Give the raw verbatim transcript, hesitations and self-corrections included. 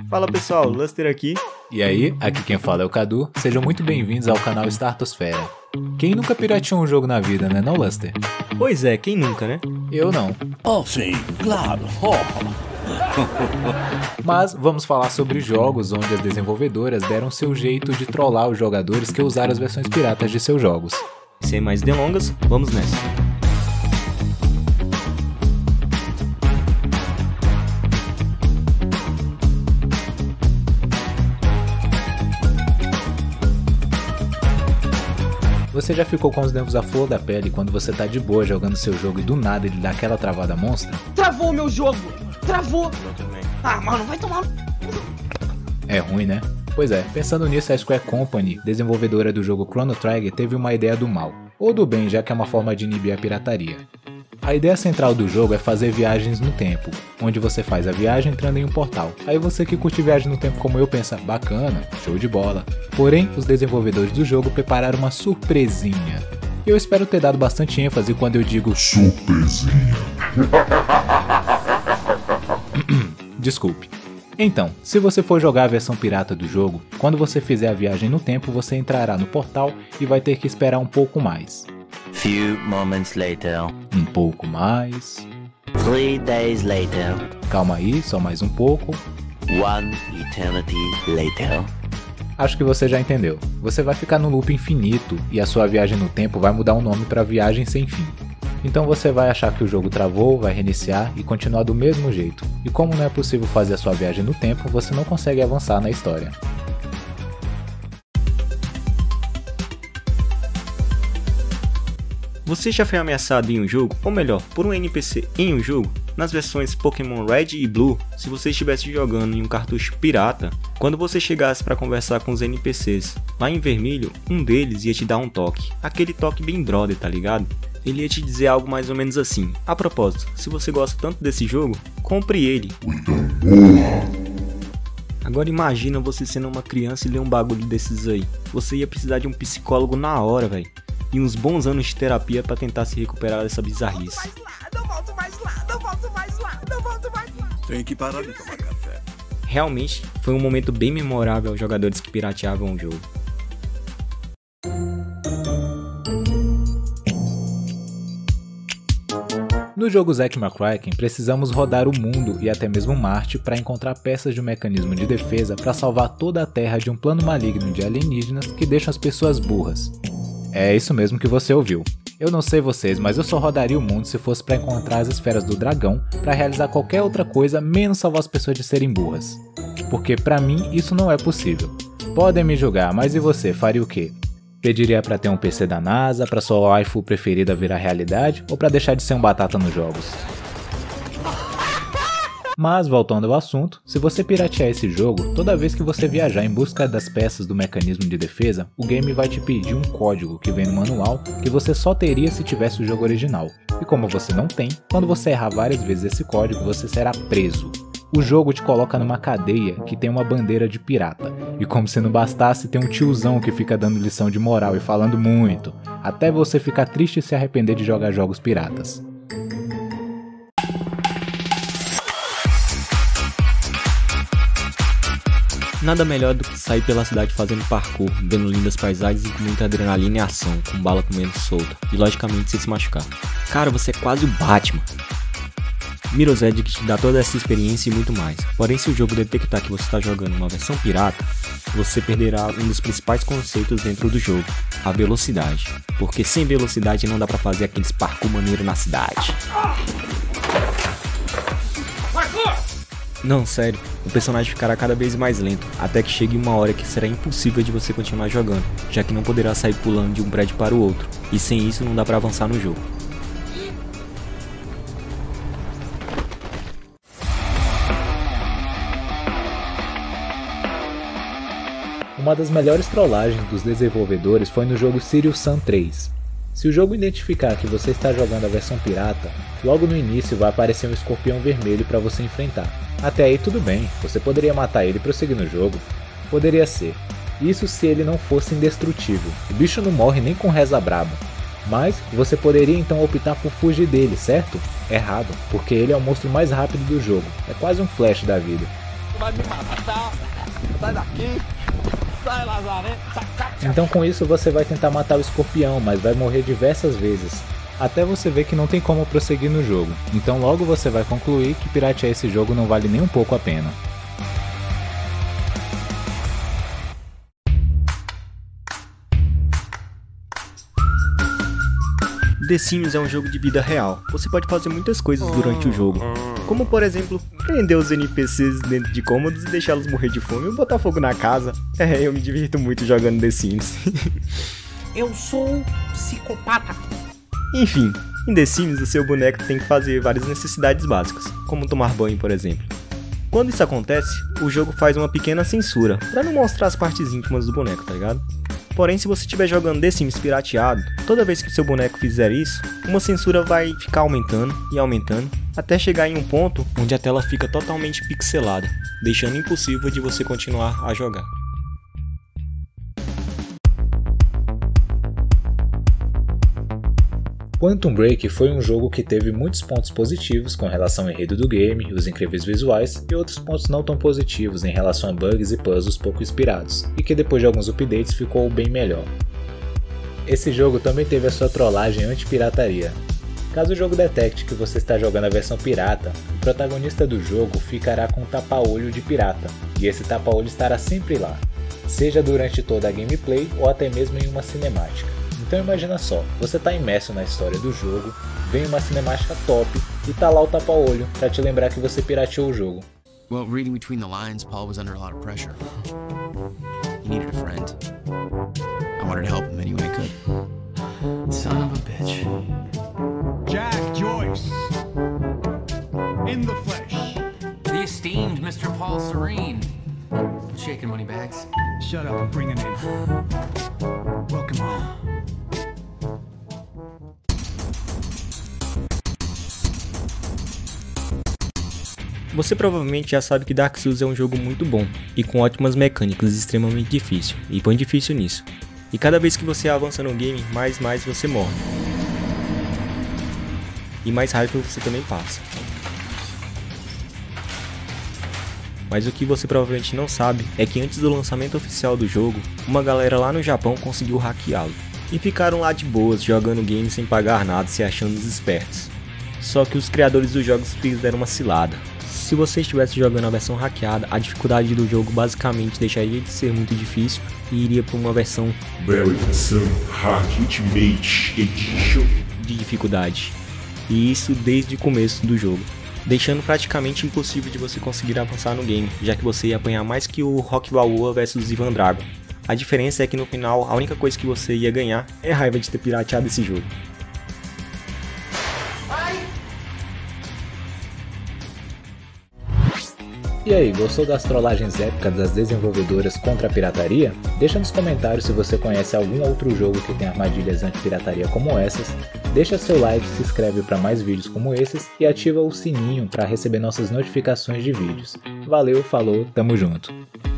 Fala pessoal, Luster aqui. E aí, aqui quem fala é o Cadu, sejam muito bem-vindos ao canal Startosfera. Quem nunca pirateou um jogo na vida, né não, Luster? Pois é, quem nunca, né? Eu não. Oh sim, claro. Oh. Mas vamos falar sobre jogos onde as desenvolvedoras deram seu jeito de trollar os jogadores que usaram as versões piratas de seus jogos. Sem mais delongas, vamos nessa. Você já ficou com os nervos à flor da pele quando você tá de boa jogando seu jogo e do nada ele dá aquela travada monstra? Travou meu jogo! Travou! Ah, mano, vai tomar... É ruim, né? Pois é, pensando nisso, a Square Company, desenvolvedora do jogo Chrono Trigger, teve uma ideia do mal, ou do bem, já que é uma forma de inibir a pirataria. A ideia central do jogo é fazer viagens no tempo, onde você faz a viagem entrando em um portal. Aí você que curte viagem no tempo como eu pensa, bacana, show de bola. Porém, os desenvolvedores do jogo prepararam uma surpresinha. Eu espero ter dado bastante ênfase quando eu digo surpresinha. Desculpe. Então, se você for jogar a versão pirata do jogo, quando você fizer a viagem no tempo, você entrará no portal e vai ter que esperar um pouco mais. Few moments later. Um pouco mais. Three days later. Calma aí, só mais um pouco. One eternity later. Acho que você já entendeu. Você vai ficar no loop infinito e a sua viagem no tempo vai mudar o nome para viagem sem fim. Então você vai achar que o jogo travou, vai reiniciar e continuar do mesmo jeito. E como não é possível fazer a sua viagem no tempo, você não consegue avançar na história. Você já foi ameaçado em um jogo, ou melhor, por um N P C em um jogo? Nas versões Pokémon Red e Blue, se você estivesse jogando em um cartucho pirata, quando você chegasse para conversar com os N P Cs lá em vermelho, um deles ia te dar um toque, aquele toque bem brother, tá ligado? Ele ia te dizer algo mais ou menos assim: a propósito, se você gosta tanto desse jogo, compre ele. Agora imagina você sendo uma criança e ler um bagulho desses aí. Você ia precisar de um psicólogo na hora, velho. E uns bons anos de terapia pra tentar se recuperar dessa bizarrice. Não volto mais lá, não volto mais lá, não volto mais lá. Tem que parar de tomar café. Realmente, foi um momento bem memorável aos jogadores que pirateavam o jogo. No jogo Zack McCracken, precisamos rodar o mundo e até mesmo Marte para encontrar peças de um mecanismo de defesa para salvar toda a Terra de um plano maligno de alienígenas que deixam as pessoas burras. É isso mesmo que você ouviu. Eu não sei vocês, mas eu só rodaria o mundo se fosse para encontrar as esferas do dragão para realizar qualquer outra coisa menos salvar as pessoas de serem burras. Porque pra mim isso não é possível. Podem me julgar, mas e você, faria o quê? Pediria pra ter um P C da NASA, pra sua waifu preferida virar realidade ou pra deixar de ser um batata nos jogos? Mas, voltando ao assunto, se você piratear esse jogo, toda vez que você viajar em busca das peças do mecanismo de defesa, o game vai te pedir um código que vem no manual que você só teria se tivesse o jogo original. E como você não tem, quando você errar várias vezes esse código, você será preso. O jogo te coloca numa cadeia que tem uma bandeira de pirata. E como se não bastasse, tem um tiozão que fica dando lição de moral e falando muito, até você ficar triste e se arrepender de jogar jogos piratas. Nada melhor do que sair pela cidade fazendo parkour, vendo lindas paisagens e com muita adrenalina e ação, com bala comendo solta, e logicamente sem se machucar. Cara, você é quase o Batman. Mirror's Edge que te dá toda essa experiência e muito mais. Porém, se o jogo detectar que você está jogando uma versão pirata, você perderá um dos principais conceitos dentro do jogo, a velocidade. Porque sem velocidade não dá pra fazer aqueles parkour maneiro na cidade. Não, sério, o personagem ficará cada vez mais lento, até que chegue uma hora que será impossível de você continuar jogando, já que não poderá sair pulando de um prédio para o outro, e sem isso não dá pra avançar no jogo. Uma das melhores trollagens dos desenvolvedores foi no jogo Serious Sam três. Se o jogo identificar que você está jogando a versão pirata, logo no início vai aparecer um escorpião vermelho para você enfrentar. Até aí tudo bem, você poderia matar ele e prosseguir no jogo. Poderia ser. Isso se ele não fosse indestrutível. O bicho não morre nem com reza braba. Mas você poderia então optar por fugir dele, certo? Errado, porque ele é o monstro mais rápido do jogo. É quase um Flash da vida. vai me matar. Sai daqui. Sai, Lazaré. Então com isso você vai tentar matar o escorpião, mas vai morrer diversas vezes, até você ver que não tem como prosseguir no jogo. Então logo você vai concluir que piratear esse jogo não vale nem um pouco a pena. The Sims é um jogo de vida real. Você pode fazer muitas coisas durante o jogo, como por exemplo, prender os N P Cs dentro de cômodos e deixá-los morrer de fome ou botar fogo na casa. É, eu me divirto muito jogando The Sims. Eu sou um psicopata. Enfim, em The Sims o seu boneco tem que fazer várias necessidades básicas, como tomar banho, por exemplo. Quando isso acontece, o jogo faz uma pequena censura, pra não mostrar as partes íntimas do boneco, tá ligado? Porém, se você estiver jogando The Sims pirateado, toda vez que o seu boneco fizer isso, uma censura vai ficar aumentando e aumentando, até chegar em um ponto onde a tela fica totalmente pixelada, deixando impossível de você continuar a jogar. Quantum Break foi um jogo que teve muitos pontos positivos com relação ao enredo do game, os incríveis visuais e outros pontos não tão positivos em relação a bugs e puzzles pouco inspirados, e que depois de alguns updates ficou bem melhor. Esse jogo também teve a sua trollagem anti-pirataria. Caso o jogo detecte que você está jogando a versão pirata, o protagonista do jogo ficará com um tapa-olho de pirata, e esse tapa-olho estará sempre lá, seja durante toda a gameplay ou até mesmo em uma cinemática. Então imagina só, você tá imerso na história do jogo, vem uma cinemática top e tá lá o tapa-olho pra te lembrar que você pirateou o jogo. Well, reading between the lines, Paul was under a lot of pressure. He needed a friend. I wanted to help him any way I could. Son of a bitch. Jack Joyce. In the flesh. The esteemed Mister Paul Serene. Shaking money bags. Shut up and bring him in. Welcome home. Você provavelmente já sabe que Dark Souls é um jogo muito bom, e com ótimas mecânicas, extremamente difícil, e põe difícil nisso. E cada vez que você avança no game, mais mais você morre. E mais raiva você também passa. Mas o que você provavelmente não sabe é que antes do lançamento oficial do jogo, uma galera lá no Japão conseguiu hackeá-lo. E ficaram lá de boas, jogando o game sem pagar nada, se achando os espertos. Só que os criadores dos jogos fizeram uma cilada. Se você estivesse jogando a versão hackeada, a dificuldade do jogo basicamente deixaria de ser muito difícil e iria para uma versão Versão Hack Ultimate Edition de dificuldade. E isso desde o começo do jogo, deixando praticamente impossível de você conseguir avançar no game, já que você ia apanhar mais que o Rock Balboa versus Ivan Drago. A diferença é que no final, a única coisa que você ia ganhar é a raiva de ter pirateado esse jogo. E aí, gostou das trollagens épicas das desenvolvedoras contra a pirataria? Deixa nos comentários se você conhece algum outro jogo que tem armadilhas anti-pirataria como essas, deixa seu like, se inscreve para mais vídeos como esses e ativa o sininho para receber nossas notificações de vídeos. Valeu, falou, tamo junto!